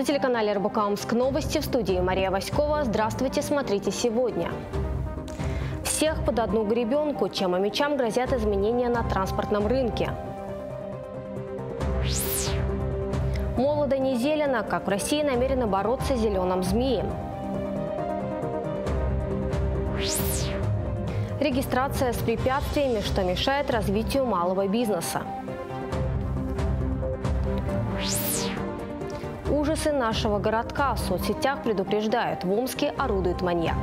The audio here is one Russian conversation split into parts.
На телеканале РБК Омск новости, в студии Мария Васькова. Здравствуйте, смотрите сегодня. Всех под одну гребенку. Чем омичам грозят изменения на транспортном рынке. Молодо не зелено, как в России намерены бороться с зеленым змеем. Регистрация с препятствиями, что мешает развитию малого бизнеса. Ужасы нашего городка. В соцсетях предупреждают, в Омске орудует маньяк.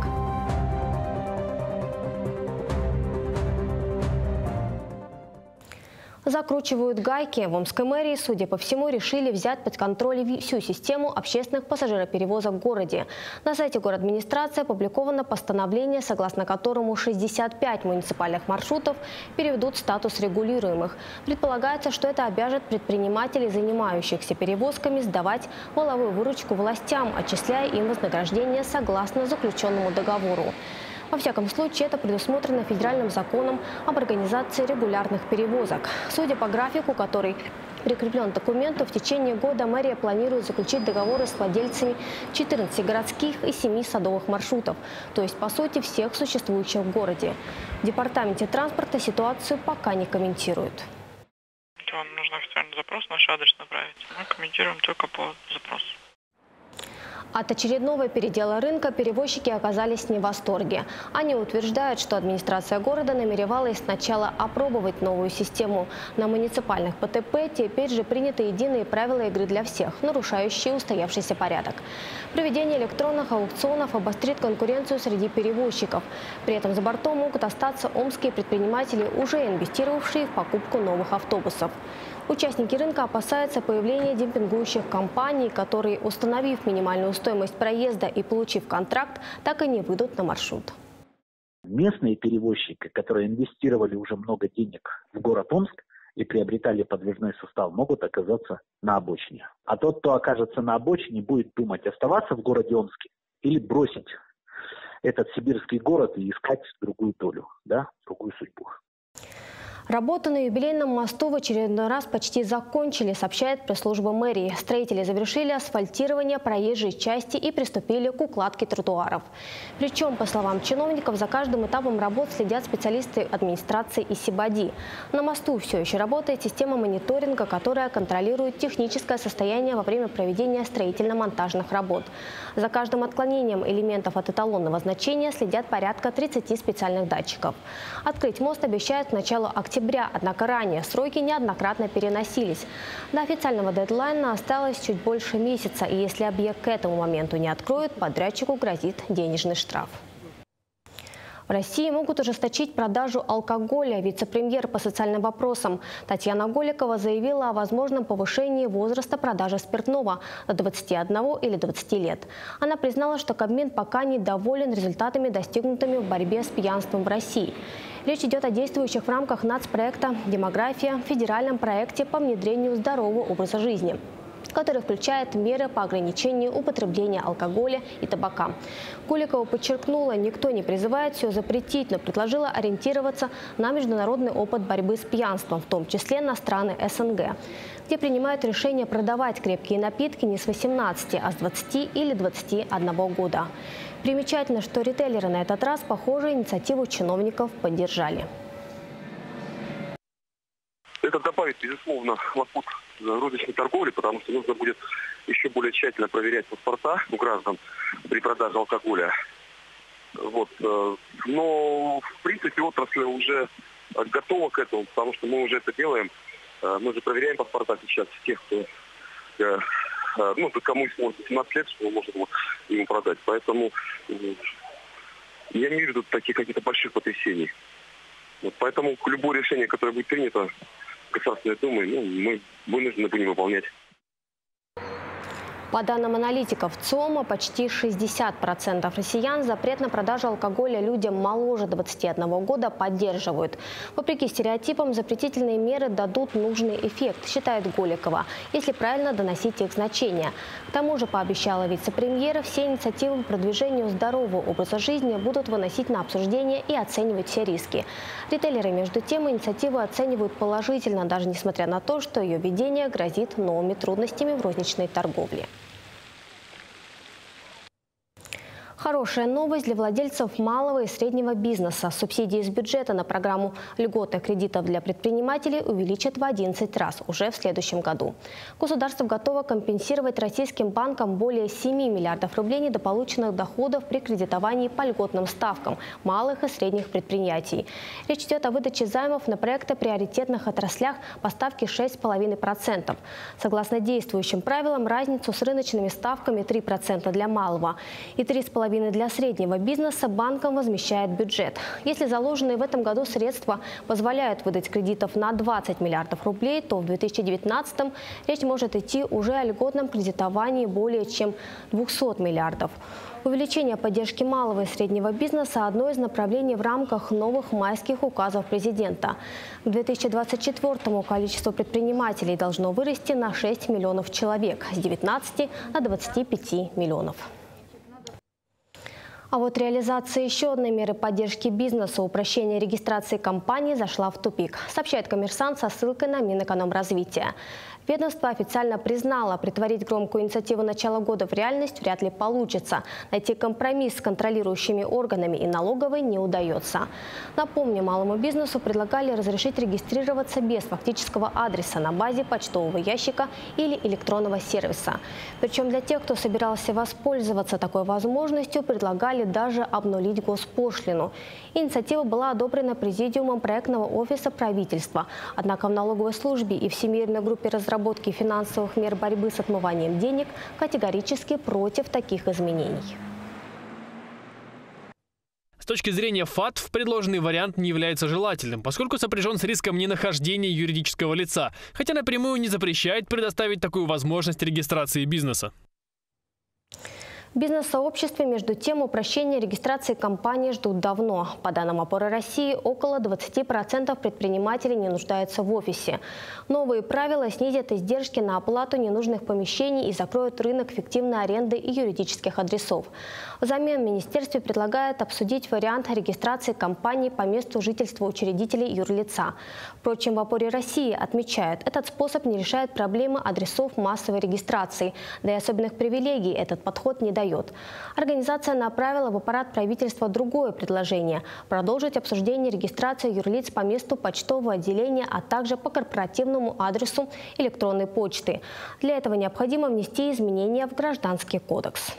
Закручивают гайки. В Омской мэрии, судя по всему, решили взять под контроль всю систему общественных пассажироперевозок в городе. На сайте городадминистрации опубликовано постановление, согласно которому 65 муниципальных маршрутов переведут в статус регулируемых. Предполагается, что это обяжет предпринимателей, занимающихся перевозками, сдавать валовую выручку властям, отчисляя им вознаграждение согласно заключенному договору. Во всяком случае, это предусмотрено федеральным законом об организации регулярных перевозок. Судя по графику, который прикреплен к документу, в течение года мэрия планирует заключить договоры с владельцами 14 городских и 7 садовых маршрутов, то есть, по сути, всех существующих в городе. В департаменте транспорта ситуацию пока не комментируют. Вам нужно официальный запрос, наш адрес направить. Мы комментируем только по запросу. От очередного передела рынка перевозчики оказались не в восторге. Они утверждают, что администрация города намеревалась сначала опробовать новую систему. На муниципальных ПТП теперь же приняты единые правила игры для всех, нарушающие устоявшийся порядок. Проведение электронных аукционов обострит конкуренцию среди перевозчиков. При этом за бортом могут остаться омские предприниматели, уже инвестировавшие в покупку новых автобусов. Участники рынка опасаются появления демпингующих компаний, которые, установив минимальную стоимость проезда и получив контракт, так и не выйдут на маршрут. Местные перевозчики, которые инвестировали уже много денег в город Омск и приобретали подвижной состав, могут оказаться на обочине. А тот, кто окажется на обочине, будет думать, оставаться в городе Омске или бросить этот сибирский город и искать другую долю, другую судьбу. Работу на юбилейном мосту в очередной раз почти закончили, сообщает пресс-служба мэрии. Строители завершили асфальтирование проезжей части и приступили к укладке тротуаров. Причем, по словам чиновников, за каждым этапом работ следят специалисты администрации и СИБАДИ. На мосту все еще работает система мониторинга, которая контролирует техническое состояние во время проведения строительно-монтажных работ. За каждым отклонением элементов от эталонного значения следят порядка 30 специальных датчиков. Открыть мост обещают к началу октября. Однако ранее сроки неоднократно переносились. До официального дедлайна осталось чуть больше месяца, и если объект к этому моменту не откроют, подрядчику грозит денежный штраф. В России могут ужесточить продажу алкоголя. Вице-премьер по социальным вопросам Татьяна Голикова заявила о возможном повышении возраста продажи спиртного до 21 или 20 лет. Она признала, что Кабмин пока недоволен результатами, достигнутыми в борьбе с пьянством в России. Речь идет о действующих в рамках нацпроекта «Демография» федеральном проекте по внедрению здорового образа жизни, который включает меры по ограничению употребления алкоголя и табака. Голикова подчеркнула, никто не призывает все запретить, но предложила ориентироваться на международный опыт борьбы с пьянством, в том числе на страны СНГ, где принимают решение продавать крепкие напитки не с 18, а с 20 или 21 года. Примечательно, что ритейлеры на этот раз, похоже, инициативу чиновников поддержали. Это добавит, безусловно, хлопот розничной торговли, потому что нужно будет еще более тщательно проверять паспорта у граждан при продаже алкоголя. Но, в принципе, отрасль уже готова к этому, потому что мы уже это делаем. Мы же проверяем паспорта сейчас тех, кто, кому исполнится 17 лет, что можно было ему продать. Поэтому я не вижу тут таких каких-то больших потрясений. Поэтому любое решение, которое будет принято Государственной Думой, мы вынуждены будем выполнять. По данным аналитиков ЦИОМа, почти 60% россиян запрет на продажу алкоголя людям моложе 21 года поддерживают. Вопреки стереотипам, запретительные меры дадут нужный эффект, считает Голикова, если правильно доносить их значение. К тому же, пообещала вице-премьер, все инициативы по продвижению здорового образа жизни будут выносить на обсуждение и оценивать все риски. Ритейлеры, между тем, инициативу оценивают положительно, даже несмотря на то, что ее введение грозит новыми трудностями в розничной торговле. Хорошая новость для владельцев малого и среднего бизнеса. Субсидии из бюджета на программу льготы кредитов для предпринимателей увеличат в 11 раз уже в следующем году. Государство готово компенсировать российским банкам более 7 миллиардов рублей недополученных доходов при кредитовании по льготным ставкам малых и средних предприятий. Речь идет о выдаче займов на проекты в приоритетных отраслях по ставке 6,5%. Согласно действующим правилам, разницу с рыночными ставками 3% для малого и 3,5% для среднего бизнеса банкам возмещает бюджет. Если заложенные в этом году средства позволяют выдать кредитов на 20 миллиардов рублей, то в 2019-м речь может идти уже о льготном кредитовании более чем 200 миллиардов. Увеличение поддержки малого и среднего бизнеса – одно из направлений в рамках новых майских указов президента. К 2024-му количество предпринимателей должно вырасти на 6 миллионов человек – с 19 на 25 миллионов. А вот реализация еще одной меры поддержки бизнеса – упрощение регистрации компаний – зашла в тупик, сообщает «Коммерсант» со ссылкой на Минэкономразвития. Ведомство официально признало, притворить громкую инициативу начала года в реальность вряд ли получится. Найти компромисс с контролирующими органами и налоговой не удается. Напомню, малому бизнесу предлагали разрешить регистрироваться без фактического адреса на базе почтового ящика или электронного сервиса. Причем для тех, кто собирался воспользоваться такой возможностью, предлагали даже обнулить госпошлину. Инициатива была одобрена Президиумом проектного офиса правительства. Однако в налоговой службе и Всемирной группе разработки финансовых мер борьбы с отмыванием денег категорически против таких изменений. С точки зрения ФАТФ, предложенный вариант не является желательным, поскольку сопряжен с риском ненахождения юридического лица, хотя напрямую не запрещает предоставить такую возможность регистрации бизнеса. В бизнес-сообществе, между тем, упрощения регистрации компаний ждут давно. По данным «Опоры России», около 20% предпринимателей не нуждаются в офисе. Новые правила снизят издержки на оплату ненужных помещений и закроют рынок фиктивной аренды и юридических адресов. Взамен в министерстве предлагают обсудить вариант регистрации компаний по месту жительства учредителей юрлица. Впрочем, в «Опоре России» отмечают, этот способ не решает проблемы адресов массовой регистрации, да и особенных привилегий этот подход не дает. Организация направила в аппарат правительства другое предложение – продолжить обсуждение регистрации юрлиц по месту почтового отделения, а также по корпоративному адресу электронной почты. Для этого необходимо внести изменения в Гражданский кодекс.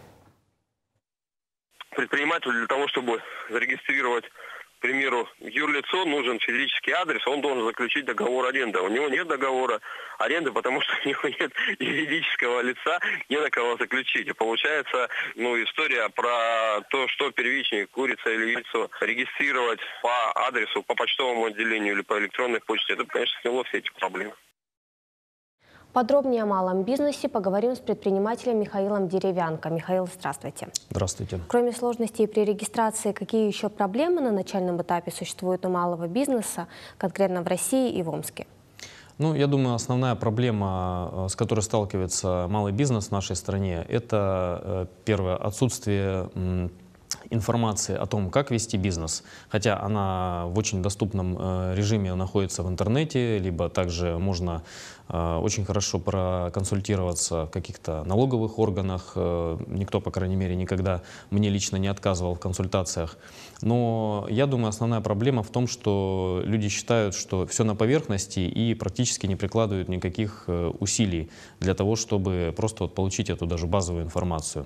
Предпринимателю для того, чтобы зарегистрировать, к примеру, юрлицо, нужен физический адрес, он должен заключить договор аренды. У него нет договора аренды, потому что у него нет юридического лица, не на кого заключить. И получается, история про то, что первичнее, курица или яйцо, регистрировать по адресу, по почтовому отделению или по электронной почте, это, конечно, сняло все эти проблемы. Подробнее о малом бизнесе поговорим с предпринимателем Михаилом Деревянко. Михаил, здравствуйте. Здравствуйте. Кроме сложностей при регистрации, какие еще проблемы на начальном этапе существуют у малого бизнеса, конкретно в России и в Омске? Я думаю, основная проблема, с которой сталкивается малый бизнес в нашей стране, это, первое, отсутствие информации о том, как вести бизнес, хотя она в очень доступном режиме находится в интернете, либо также можно очень хорошо проконсультироваться в каких-то налоговых органах. Никто, по крайней мере, никогда мне лично не отказывал в консультациях. Но я думаю, основная проблема в том, что люди считают, что все на поверхности и практически не прикладывают никаких усилий для того, чтобы просто получить эту даже базовую информацию.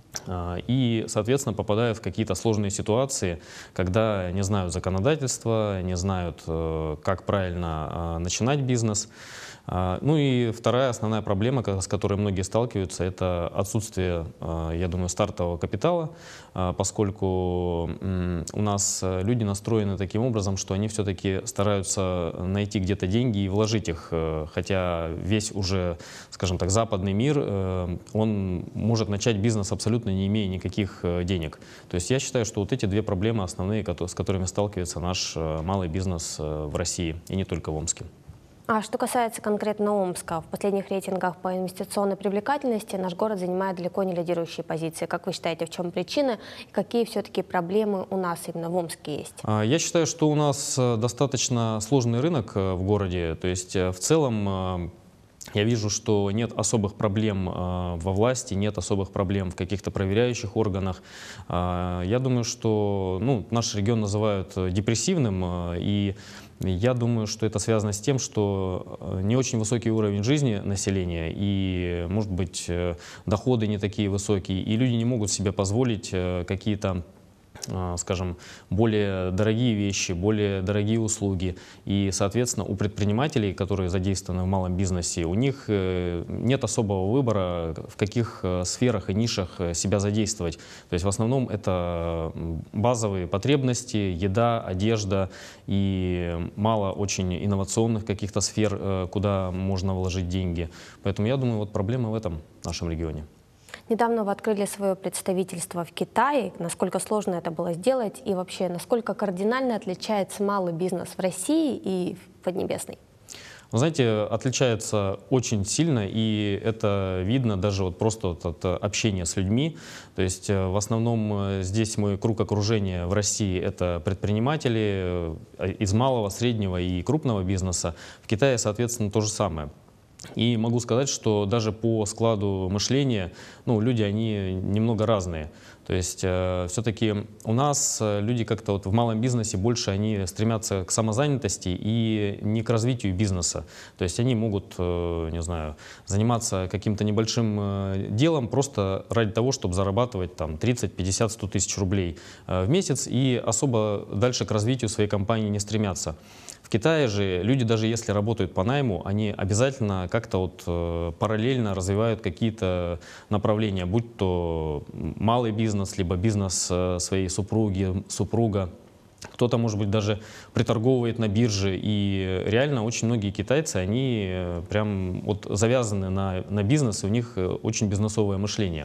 И, соответственно, попадают в какие-то сложные ситуации, когда не знают законодательства, не знают, как правильно начинать бизнес. И вторая основная проблема, с которой многие сталкиваются, это отсутствие, я думаю, стартового капитала, поскольку у нас люди настроены таким образом, что они все-таки стараются найти где-то деньги и вложить их, хотя весь уже, скажем так, западный мир, он может начать бизнес абсолютно не имея никаких денег. То есть я считаю, что вот эти две проблемы основные, с которыми сталкивается наш малый бизнес в России и не только в Омске. А что касается конкретно Омска, в последних рейтингах по инвестиционной привлекательности наш город занимает далеко не лидирующие позиции. Как вы считаете, в чем причины и какие все-таки проблемы у нас именно в Омске есть? Я считаю, что у нас достаточно сложный рынок в городе. То есть в целом Я вижу, что нет особых проблем во власти, нет особых проблем в каких-то проверяющих органах. Я думаю, что наш регион называют депрессивным, и я думаю, что это связано с тем, что не очень высокий уровень жизни населения, и, может быть, доходы не такие высокие, и люди не могут себе позволить какие-то, скажем, более дорогие вещи, более дорогие услуги. И, соответственно, у предпринимателей, которые задействованы в малом бизнесе, у них нет особого выбора, в каких сферах и нишах себя задействовать. То есть в основном это базовые потребности, еда, одежда, и мало очень инновационных каких-то сфер, куда можно вложить деньги. Поэтому я думаю, вот проблема в этом нашем регионе. Недавно вы открыли свое представительство в Китае. Насколько сложно это было сделать и вообще, насколько кардинально отличается малый бизнес в России и в Поднебесной? Вы знаете, отличается очень сильно, и это видно даже вот просто от общения с людьми. То есть в основном здесь мой круг окружения в России — это предприниматели из малого, среднего и крупного бизнеса. В Китае, соответственно, то же самое. И могу сказать, что даже по складу мышления, люди, они немного разные. То есть все-таки у нас люди как-то вот в малом бизнесе больше они стремятся к самозанятости и не к развитию бизнеса. То есть они могут, не знаю, заниматься каким-то небольшим делом просто ради того, чтобы зарабатывать там 30, 50, 100 тысяч рублей в месяц и особо дальше к развитию своей компании не стремятся. В Китае же люди, даже если работают по найму, они обязательно как-то вот параллельно развивают какие-то направления, будь то малый бизнес, либо бизнес своей супруги, супруга. Кто-то, может быть, даже приторговывает на бирже. И реально очень многие китайцы, они прям вот завязаны на бизнес, и у них очень бизнесовое мышление.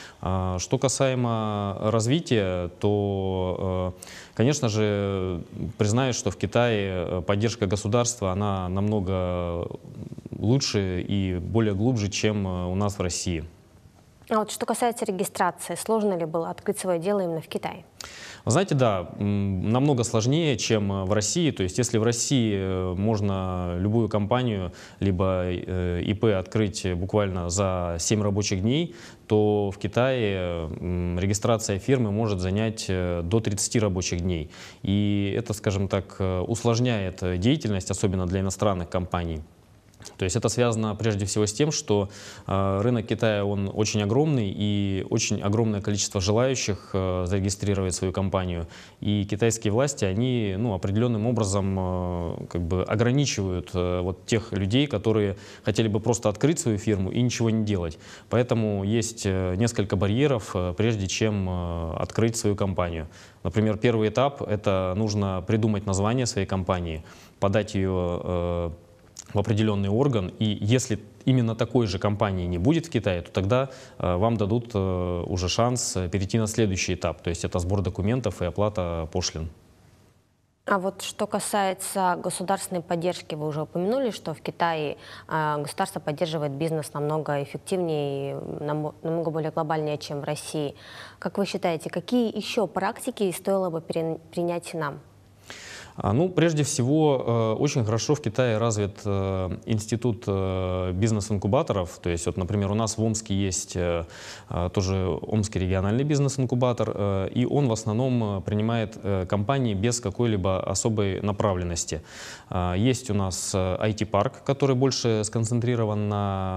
Что касаемо развития, то, конечно же, признаюсь, что в Китае поддержка государства, она намного лучше и более глубже, чем у нас в России. А вот что касается регистрации, сложно ли было открыть свое дело именно в Китае? Вы знаете, да, намного сложнее, чем в России. То есть если в России можно любую компанию, либо ИП открыть буквально за 7 рабочих дней, то в Китае регистрация фирмы может занять до 30 рабочих дней. И это, скажем так, усложняет деятельность, особенно для иностранных компаний. То есть это связано прежде всего с тем, что рынок Китая, он очень огромный, и очень огромное количество желающих зарегистрировать свою компанию. И китайские власти, они определенным образом как бы ограничивают вот тех людей, которые хотели бы просто открыть свою фирму и ничего не делать. Поэтому есть несколько барьеров, прежде чем открыть свою компанию. Например, первый этап — это нужно придумать название своей компании, подать ее в определенный орган, и если именно такой же компании не будет в Китае, то тогда вам дадут уже шанс перейти на следующий этап, то есть это сбор документов и оплата пошлин. А вот что касается государственной поддержки, вы уже упомянули, что в Китае государство поддерживает бизнес намного эффективнее, намного более глобальнее, чем в России. Как вы считаете, какие еще практики стоило бы принять и нам? Прежде всего, очень хорошо в Китае развит институт бизнес-инкубаторов. То есть, вот, например, у нас в Омске есть тоже Омский региональный бизнес-инкубатор, и он в основном принимает компании без какой-либо особой направленности. Есть у нас IT-парк, который больше сконцентрирован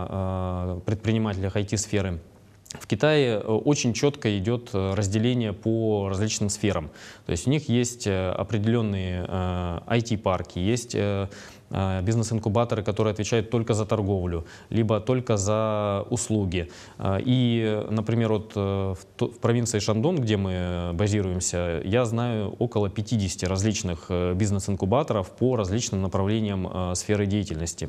на предпринимателях IT-сферы. В Китае очень четко идет разделение по различным сферам. То есть у них есть определенные IT-парки, есть бизнес-инкубаторы, которые отвечают только за торговлю, либо только за услуги. И, например, вот в провинции Шандон, где мы базируемся, я знаю около 50 различных бизнес-инкубаторов по различным направлениям сферы деятельности.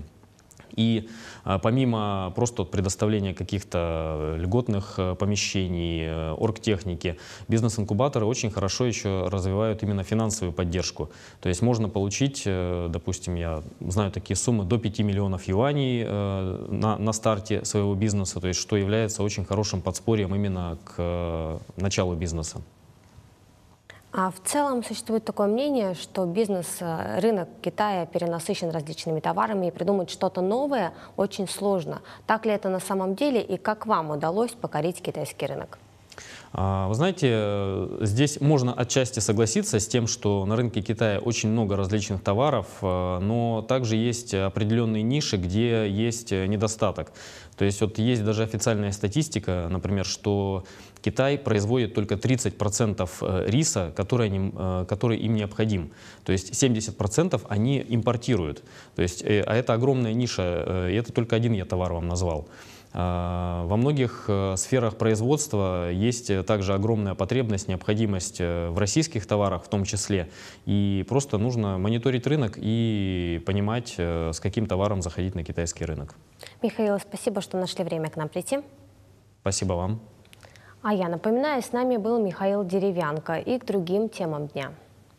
И помимо просто предоставления каких-то льготных помещений, оргтехники, бизнес-инкубаторы очень хорошо еще развивают именно финансовую поддержку. То есть можно получить, допустим, я знаю такие суммы, до 5 миллионов юаней на старте своего бизнеса, то есть что является очень хорошим подспорьем именно к началу бизнеса. А в целом существует такое мнение, что рынок Китая перенасыщен различными товарами, и придумать что-то новое очень сложно. Так ли это на самом деле, и как вам удалось покорить китайский рынок? Вы знаете, здесь можно отчасти согласиться с тем, что на рынке Китая очень много различных товаров, но также есть определенные ниши, где есть недостаток. То есть вот есть даже официальная статистика, например, что Китай производит только 30% риса, который им необходим. То есть 70% они импортируют. То есть, а это огромная ниша, и это только один я товар вам назвал. Во многих сферах производства есть также огромная потребность, необходимость в российских товарах в том числе. И просто нужно мониторить рынок и понимать, с каким товаром заходить на китайский рынок. Михаил, спасибо, что нашли время к нам прийти. Спасибо вам. А я напоминаю, с нами был Михаил Деревянко, и к другим темам дня.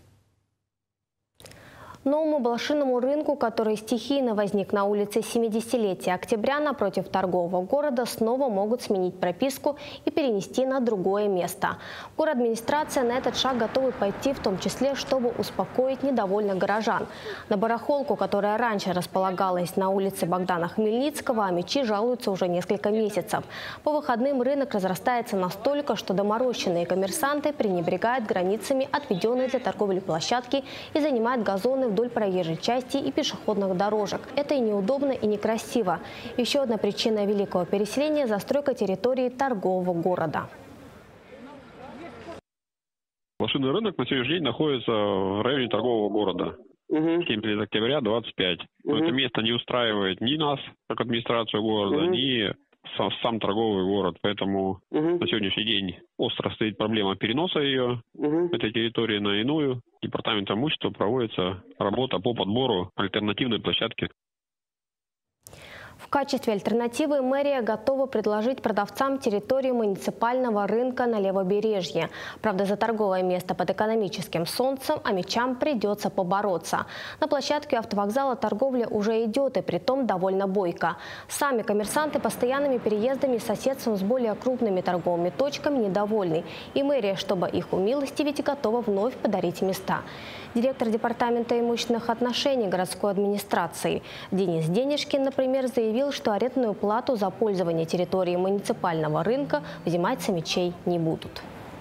Новому блошиному рынку, который стихийно возник на улице 70-летия Октября напротив торгового города, снова могут сменить прописку и перенести на другое место. Городадминистрация на этот шаг готова пойти, в том числе, чтобы успокоить недовольных горожан. На барахолку, которая раньше располагалась на улице Богдана Хмельницкого, амичи жалуются уже несколько месяцев. По выходным рынок разрастается настолько, что доморощенные коммерсанты пренебрегают границами отведенной для торговли площадки и занимают газоны вдоль проезжей части и пешеходных дорожек. Это и неудобно, и некрасиво. Еще одна причина великого переселения – застройка территории торгового города. Блошиный рынок на сегодняшний день находится в районе торгового города. 70 октября, 25. Но это место не устраивает ни нас, как администрацию города, ни сам торговый город. Поэтому на сегодняшний день остро стоит проблема переноса этой территории на иную. Департаментом имущества проводится работа по подбору альтернативной площадки. В качестве альтернативы мэрия готова предложить продавцам территорию муниципального рынка на Левобережье. Правда, за торговое место под экономическим солнцем амичам придется побороться. На площадке автовокзала торговля уже идет, и притом довольно бойко. Сами коммерсанты постоянными переездами и соседством с более крупными торговыми точками недовольны. И мэрия, чтобы их умилостивить, готова вновь подарить места. Директор департамента имущественных отношений городской администрации Денис Денежкин, например, заявил, что арендную плату за пользование территорией муниципального рынка взимать с амичей не будут.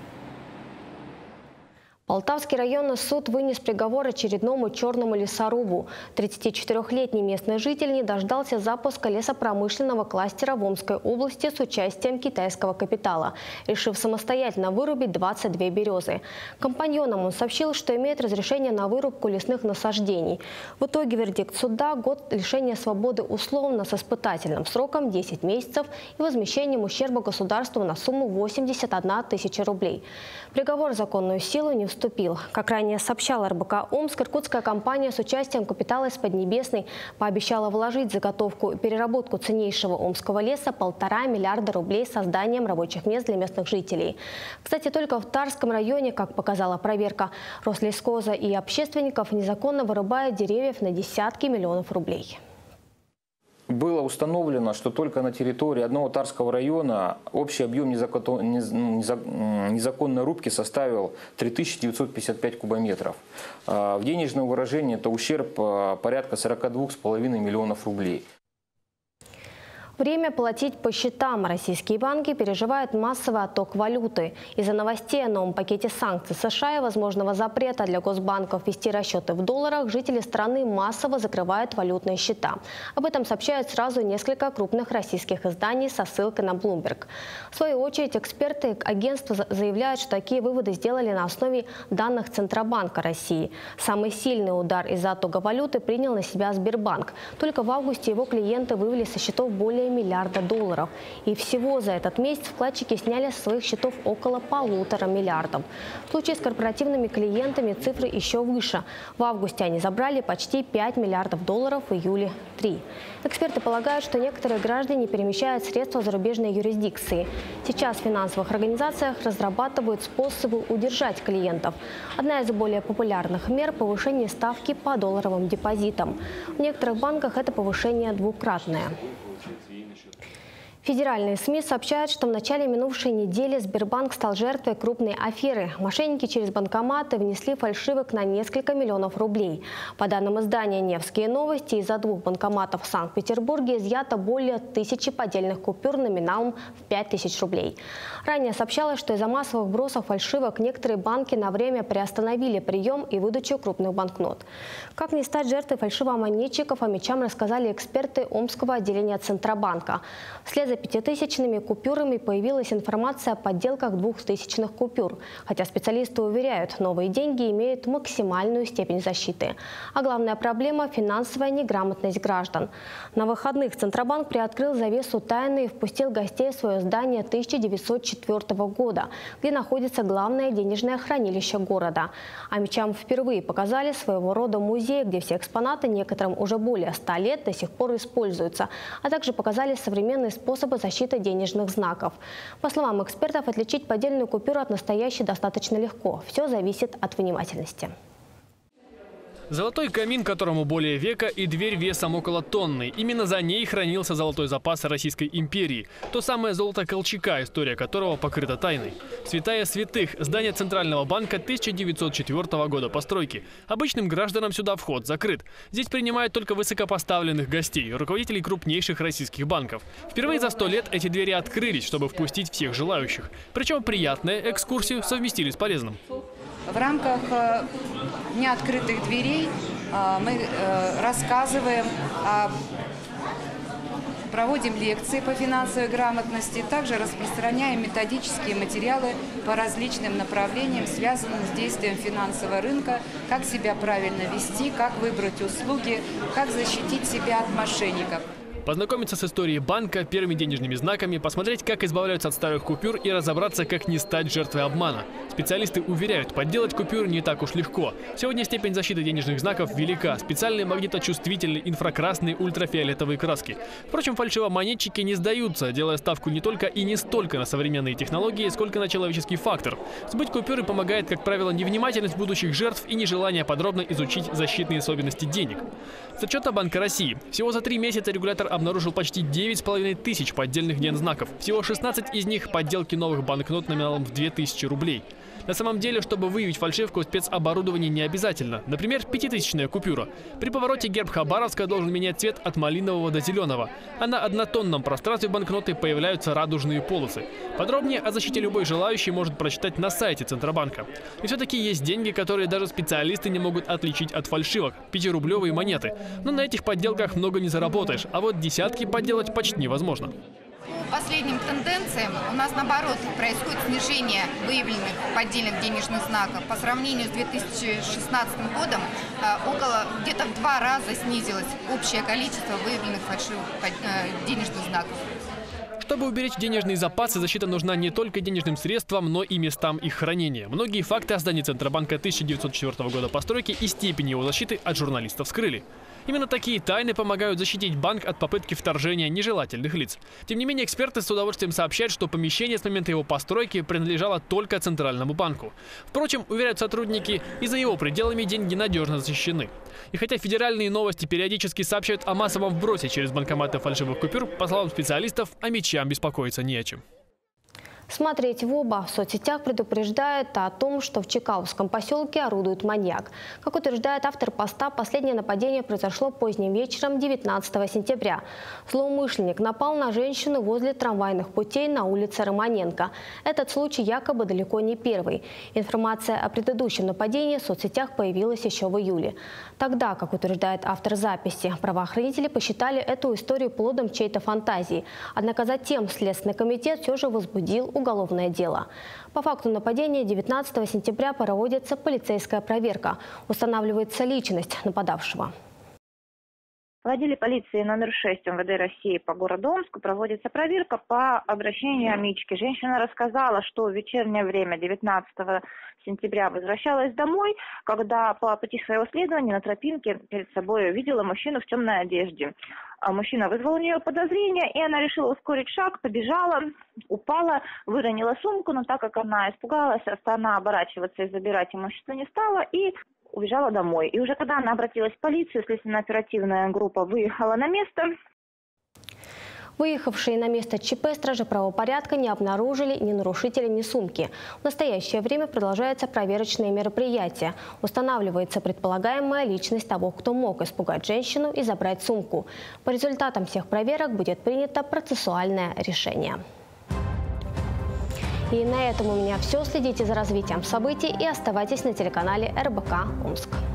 Полтавский районный суд вынес приговор очередному черному лесорубу. 34-летний местный житель не дождался запуска лесопромышленного кластера в Омской области с участием китайского капитала, решив самостоятельно вырубить 22 березы. Компаньонам он сообщил, что имеет разрешение на вырубку лесных насаждений. В итоге вердикт суда – год лишения свободы условно с испытательным сроком 10 месяцев и возмещением ущерба государству на сумму 81 тысяча рублей. Приговор в законную силу не вступил. Как ранее сообщал РБК Омск, иркутская компания с участием капитала из Поднебесной пообещала вложить в заготовку и переработку ценнейшего омского леса 1,5 миллиарда рублей созданием рабочих мест для местных жителей. Кстати, только в Тарском районе, как показала проверка Рослесхоза и общественников, незаконно вырубают деревьев на десятки миллионов рублей. Было установлено, что только на территории одного Тарского района общий объем незаконной рубки составил 3955 кубометров. В денежном выражении это ущерб порядка 42,5 миллионов рублей. Время платить по счетам. Российские банки переживают массовый отток валюты. Из-за новостей о новом пакете санкций США и возможного запрета для госбанков вести расчеты в долларах, жители страны массово закрывают валютные счета. Об этом сообщают сразу несколько крупных российских изданий со ссылкой на Bloomberg. В свою очередь, эксперты агентства заявляют, что такие выводы сделали на основе данных Центробанка России. Самый сильный удар из-за оттока валюты принял на себя Сбербанк. Только в августе его клиенты вывели со счетов более миллиарда долларов. И всего за этот месяц вкладчики сняли со своих счетов около 1,5 миллиарда. В случае с корпоративными клиентами цифры еще выше. В августе они забрали почти 5 миллиардов долларов, в июле – 3. Эксперты полагают, что некоторые граждане перемещают средства в зарубежной юрисдикции. Сейчас в финансовых организациях разрабатывают способы удержать клиентов. Одна из более популярных мер – повышение ставки по долларовым депозитам. В некоторых банках это повышение двукратное. Федеральные СМИ сообщают, что в начале минувшей недели Сбербанк стал жертвой крупной аферы. Мошенники через банкоматы внесли фальшивок на несколько миллионов рублей. По данным издания «Невские новости», из-за 2 банкоматов в Санкт-Петербурге изъято более 1000 поддельных купюр номиналом в 5000 рублей. Ранее сообщалось, что из-за массовых бросов фальшивок некоторые банки на время приостановили прием и выдачу крупных банкнот. Как не стать жертвой фальшивомонетчиков, омичам рассказали эксперты Омского отделения Центробанка. Вслед за 5000-ми купюрами появилась информация о подделках 2000-х купюр. Хотя специалисты уверяют, новые деньги имеют максимальную степень защиты. А главная проблема – финансовая неграмотность граждан. На выходных Центробанк приоткрыл завесу тайны и впустил гостей в свое здание 1904 года, где находится главное денежное хранилище города. Омичам впервые показали своего рода музей, где все экспонаты, некоторым уже более 100 лет, до сих пор используются, а также показали современные способы защиты денежных знаков. По словам экспертов, отличить поддельную купюру от настоящей достаточно легко. Все зависит от внимательности. Золотой камин, которому более века, и дверь весом около тонны. Именно за ней хранился золотой запас Российской империи. То самое золото Колчака, история которого покрыта тайной. Святая святых, здание Центрального банка 1904 года постройки. Обычным гражданам сюда вход закрыт. Здесь принимают только высокопоставленных гостей, руководителей крупнейших российских банков. Впервые за 100 лет эти двери открылись, чтобы впустить всех желающих. Причем приятную экскурсию совместили с полезным. В рамках Дня открытых дверей мы рассказываем, проводим лекции по финансовой грамотности, также распространяем методические материалы по различным направлениям, связанным с действием финансового рынка, как себя правильно вести, как выбрать услуги, как защитить себя от мошенников. Познакомиться с историей банка, первыми денежными знаками, посмотреть, как избавляются от старых купюр и разобраться, как не стать жертвой обмана. Специалисты уверяют, подделать купюры не так уж легко. Сегодня степень защиты денежных знаков велика. Специальные магниточувствительные инфракрасные ультрафиолетовые краски. Впрочем, фальшивомонетчики не сдаются, делая ставку не только и не столько на современные технологии, сколько на человеческий фактор. Сбыть купюры помогает, как правило, невнимательность будущих жертв и нежелание подробно изучить защитные особенности денег. С отчета Банка России. Всего за 3 месяца регулятор обнаружил почти 9500 поддельных гензнаков. Всего 16 из них – подделки новых банкнот номиналом в 2000 рублей. На самом деле, чтобы выявить фальшивку, спецоборудование не обязательно. Например, 5000-я купюра. При повороте герб Хабаровска должен менять цвет от малинового до зеленого. А на однотонном пространстве банкноты появляются радужные полосы. Подробнее о защите любой желающий может прочитать на сайте Центробанка. И все-таки есть деньги, которые даже специалисты не могут отличить от фальшивок. 5-рублевые монеты. Но на этих подделках много не заработаешь. А вот десятки подделать почти невозможно. По последним тенденциям у нас, наоборот, происходит снижение выявленных поддельных денежных знаков. По сравнению с 2016 годом где-то в 2 раза снизилось общее количество выявленных фальшивых денежных знаков. Чтобы уберечь денежные запасы, защита нужна не только денежным средствам, но и местам их хранения. Многие факты о здании Центробанка 1904 года постройки и степени его защиты от журналистов скрыли. Именно такие тайны помогают защитить банк от попытки вторжения нежелательных лиц. Тем не менее, эксперты с удовольствием сообщают, что помещение с момента его постройки принадлежало только Центральному банку. Впрочем, уверяют сотрудники, и за его пределами деньги надежно защищены. И хотя федеральные новости периодически сообщают о массовом вбросе через банкоматы фальшивых купюр, по словам специалистов, омичам беспокоиться не о чем. Смотреть в оба. В соцсетях предупреждают о том, что в Чекаловском поселке орудует маньяк. Как утверждает автор поста, последнее нападение произошло поздним вечером 19 сентября. Злоумышленник напал на женщину возле трамвайных путей на улице Романенко. Этот случай якобы далеко не первый. Информация о предыдущем нападении в соцсетях появилась еще в июле. Тогда, как утверждает автор записи, правоохранители посчитали эту историю плодом чьей-то фантазии. Однако затем Следственный комитет все же возбудил уголовное дело. По факту нападения 19 сентября проводится полицейская проверка. Устанавливается личность нападавшего. В отделе полиции номер 6 МВД России по городу Омску проводится проверка по обращению омички. Женщина рассказала, что в вечернее время 19 сентября возвращалась домой, когда по пути своего следования на тропинке перед собой увидела мужчину в темной одежде. Мужчина вызвал у нее подозрения, и она решила ускорить шаг, побежала, упала, выронила сумку, но так как она испугалась, она оборачиваться и забирать имущество не стала, и убежала домой. И уже когда она обратилась в полицию, следственно-оперативная группа выехала на место. Выехавшие на место ЧП стражи правопорядка не обнаружили ни нарушителя, ни сумки. В настоящее время продолжаются проверочные мероприятия. Устанавливается предполагаемая личность того, кто мог испугать женщину и забрать сумку. По результатам всех проверок будет принято процессуальное решение. И на этом у меня все. Следите за развитием событий и оставайтесь на телеканале РБК Омск.